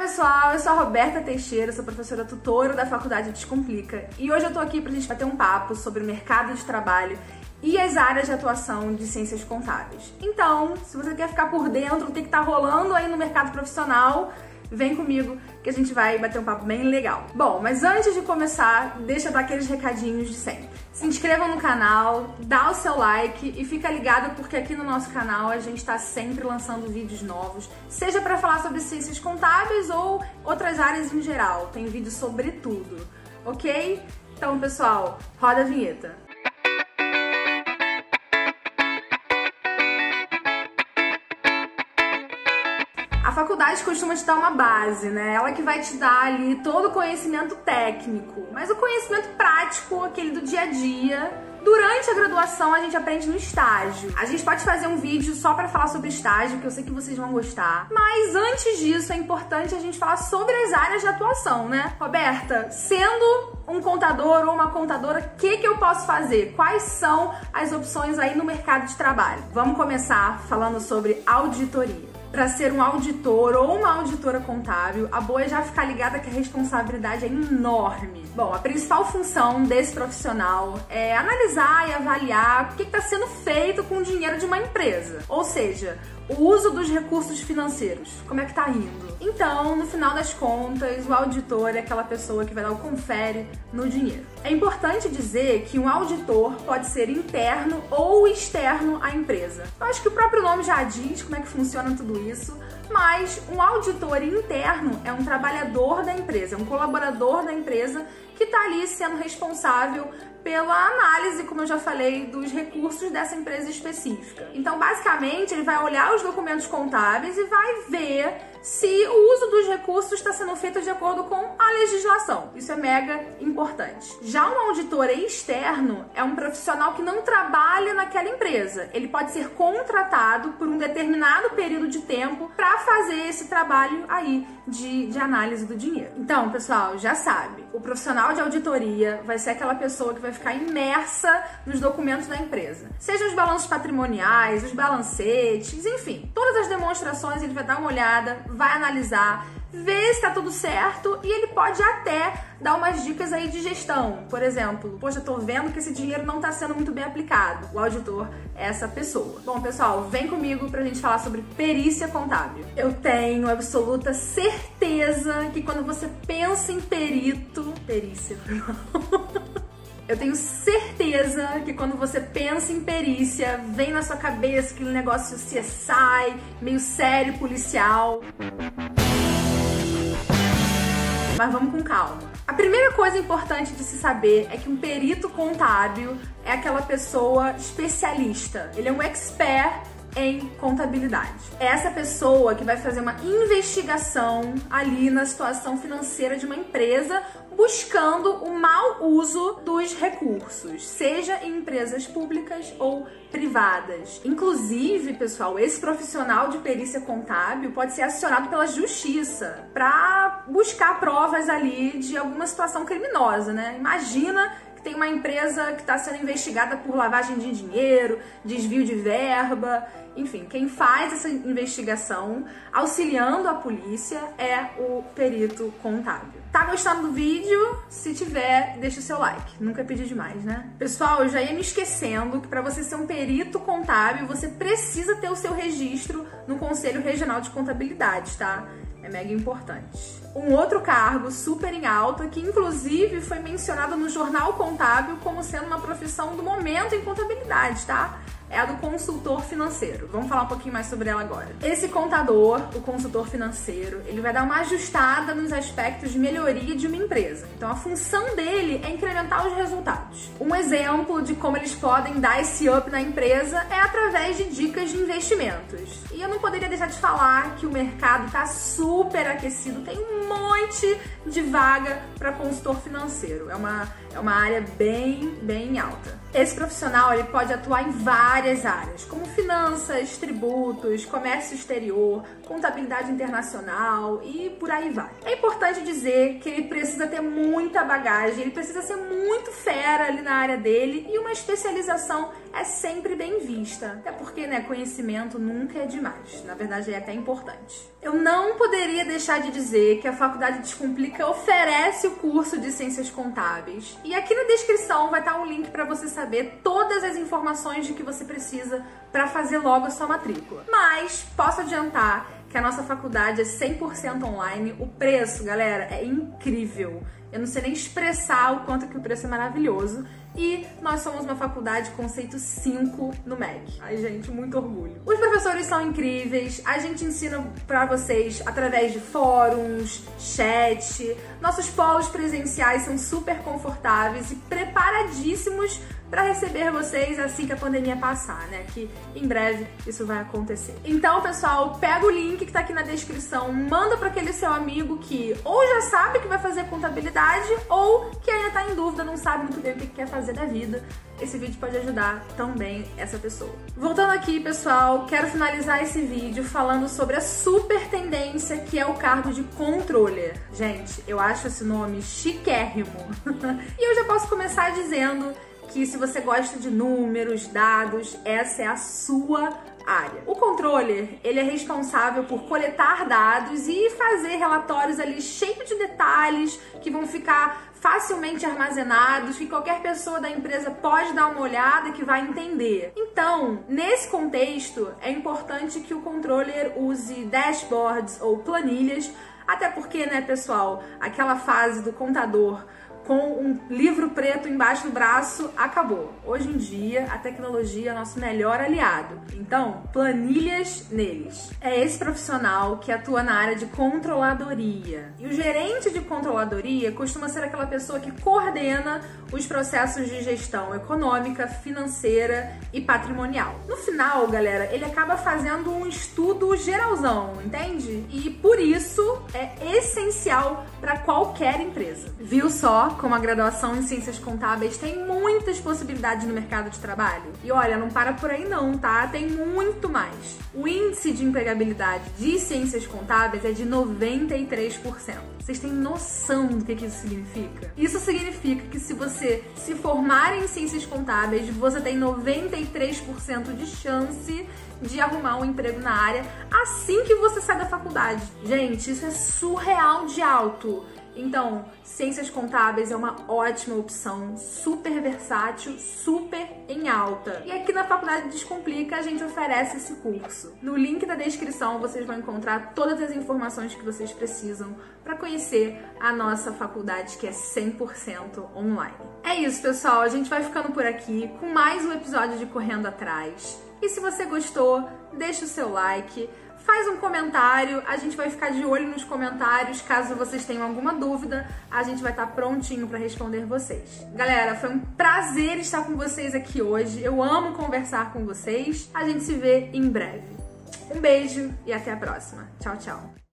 pessoal, eu sou a Roberta Teixeira, sou professora tutora da Faculdade Descomplica e hoje eu tô aqui pra gente bater um papo sobre o mercado de trabalho e as áreas de atuação de ciências contábeis. Então, se você quer ficar por dentro do que tá rolando aí no mercado profissional, vem comigo que a gente vai bater um papo bem legal. Bom, mas antes de começar, deixa eu dar aqueles recadinhos de sempre. Se inscreva no canal, dá o seu like e fica ligado porque aqui no nosso canal a gente tá sempre lançando vídeos novos, seja para falar sobre ciências contábeis ou outras áreas em geral. Tem vídeo sobre tudo, ok? Então, pessoal, roda a vinheta. A faculdade costuma te dar uma base, né? Ela que vai te dar ali todo o conhecimento técnico, mas o conhecimento prático, aquele do dia a dia, durante a graduação a gente aprende no estágio. A gente pode fazer um vídeo só para falar sobre estágio, que eu sei que vocês vão gostar, mas antes disso é importante a gente falar sobre as áreas de atuação, né? Roberta, sendo um contador ou uma contadora, o que eu posso fazer? Quais são as opções aí no mercado de trabalho? Vamos começar falando sobre auditoria. Para ser um auditor ou uma auditora contábil, a boa é já ficar ligada que a responsabilidade é enorme. Bom, a principal função desse profissional é analisar e avaliar o que está sendo feito com o dinheiro de uma empresa. Ou seja, o uso dos recursos financeiros. Como é que tá indo? Então, no final das contas, o auditor é aquela pessoa que vai dar o confere no dinheiro. É importante dizer que um auditor pode ser interno ou externo à empresa. Eu acho que o próprio nome já diz como é que funciona tudo isso, mas um auditor interno é um trabalhador da empresa, é um colaborador da empresa que está ali sendo responsável pela análise, como eu já falei, dos recursos dessa empresa específica. Então, basicamente, ele vai olhar os documentos contábeis e vai ver se o uso dos recursos está sendo feito de acordo com a legislação. Isso é mega importante. Já um auditor externo é um profissional que não trabalha naquela empresa. Ele pode ser contratado por um determinado período de tempo para fazer esse trabalho aí de análise do dinheiro. Então, pessoal, já sabe, o profissional de auditoria vai ser aquela pessoa que vai ficar imersa nos documentos da empresa. Seja os balanços patrimoniais, os balancetes, enfim, todas as demonstrações ele vai dar uma olhada, vai analisar, ver se tá tudo certo e ele pode até dar umas dicas aí de gestão. Por exemplo, poxa, tô vendo que esse dinheiro não tá sendo muito bem aplicado. O auditor é essa pessoa. Bom, pessoal, vem comigo pra gente falar sobre perícia contábil. Eu tenho absoluta certeza que quando você pensa em perito... Perícia, eu tenho certeza que quando você pensa em perícia, vem na sua cabeça aquele negócio CSI, meio sério, policial. Mas vamos com calma. A primeira coisa importante de se saber é que um perito contábil é aquela pessoa especialista. Ele é um expert em contabilidade. É essa pessoa que vai fazer uma investigação ali na situação financeira de uma empresa, buscando o mau uso dos recursos, seja em empresas públicas ou privadas. Inclusive, pessoal, esse profissional de perícia contábil pode ser acionado pela justiça para buscar provas ali de alguma situação criminosa, né? Imagina que tem uma empresa que está sendo investigada por lavagem de dinheiro, desvio de verba, enfim, quem faz essa investigação, auxiliando a polícia, é o perito contábil. Tá gostando do vídeo? Se tiver, deixa o seu like. Nunca pedi demais, né? Pessoal, eu já ia me esquecendo que para você ser um perito contábil, você precisa ter o seu registro no Conselho Regional de Contabilidade, tá? É mega importante. Um outro cargo super em alta, que inclusive foi mencionado no Jornal Contábil como sendo uma profissão do momento em contabilidade, tá? É a do consultor financeiro. Vamos falar um pouquinho mais sobre ela agora. Esse contador, o consultor financeiro, ele vai dar uma ajustada nos aspectos de melhoria de uma empresa. Então a função dele é incrementar os resultados. Um exemplo de como eles podem dar esse up na empresa é através de dicas de investimentos. E eu não poderia deixar de falar que o mercado está super aquecido, tem um monte de vaga para consultor financeiro. É uma área bem alta. Esse profissional ele pode atuar em várias áreas, como finanças, tributos, comércio exterior, contabilidade internacional e por aí vai. É importante dizer que ele precisa ter muita bagagem, ele precisa ser muito fera ali na área dele e uma especialização é sempre bem vista. Até porque, né, conhecimento nunca é demais. Na verdade, é até importante. Eu não poderia deixar de dizer que a Faculdade Descomplica oferece o curso de Ciências Contábeis. E aqui na descrição vai estar um link para você saber todas as informações de que você precisa para fazer logo a sua matrícula. Mas posso adiantar que a nossa faculdade é 100% online. O preço, galera, é incrível. Eu não sei nem expressar o quanto que o preço é maravilhoso. E nós somos uma faculdade conceito 5 no MEC. Ai, gente, muito orgulho. Os professores são incríveis, a gente ensina pra vocês através de fóruns, chat. Nossos polos presenciais são super confortáveis e preparadíssimos para receber vocês assim que a pandemia passar, né? Que em breve isso vai acontecer. Então, pessoal, pega o link que tá aqui na descrição, manda para aquele seu amigo que ou já sabe que vai fazer contabilidade ou que ainda tá em dúvida, não sabe muito bem o que quer fazer da vida. Esse vídeo pode ajudar também essa pessoa. Voltando aqui, pessoal, quero finalizar esse vídeo falando sobre a super tendência que é o cargo de controller. Gente, eu acho esse nome chiquérrimo. E eu já posso começar dizendo que se você gosta de números, dados, essa é a sua área. O controller, ele é responsável por coletar dados e fazer relatórios ali cheios de detalhes que vão ficar facilmente armazenados, que qualquer pessoa da empresa pode dar uma olhada e que vai entender. Então, nesse contexto, é importante que o controller use dashboards ou planilhas, até porque, né, pessoal, aquela fase do contador com um livro preto embaixo do braço, acabou. Hoje em dia, a tecnologia é nosso melhor aliado. Então, planilhas neles. É esse profissional que atua na área de controladoria. E o gerente de controladoria costuma ser aquela pessoa que coordena os processos de gestão econômica, financeira e patrimonial. No final, galera, ele acaba fazendo um estudo geralzão, entende? E por isso é essencial para qualquer empresa. Viu só como a graduação em Ciências Contábeis tem muitas possibilidades no mercado de trabalho? E olha, não para por aí não, tá? Tem muito mais. O índice de empregabilidade de Ciências Contábeis é de 93%. Vocês têm noção do que isso significa? Isso significa que se você se formar em Ciências Contábeis, você tem 93% de chance de arrumar um emprego na área assim que você sai da faculdade. Gente, isso é surreal de alto. Então, Ciências Contábeis é uma ótima opção, super versátil, super em alta. E aqui na Faculdade Descomplica a gente oferece esse curso. No link da descrição vocês vão encontrar todas as informações que vocês precisam para conhecer a nossa faculdade, que é 100% online. É isso, pessoal. A gente vai ficando por aqui com mais um episódio de Correndo Atrás. E se você gostou, deixa o seu like, faz um comentário, a gente vai ficar de olho nos comentários, caso vocês tenham alguma dúvida, a gente vai estar prontinho para responder vocês. Galera, foi um prazer estar com vocês aqui hoje, eu amo conversar com vocês, a gente se vê em breve. Um beijo e até a próxima. Tchau, tchau.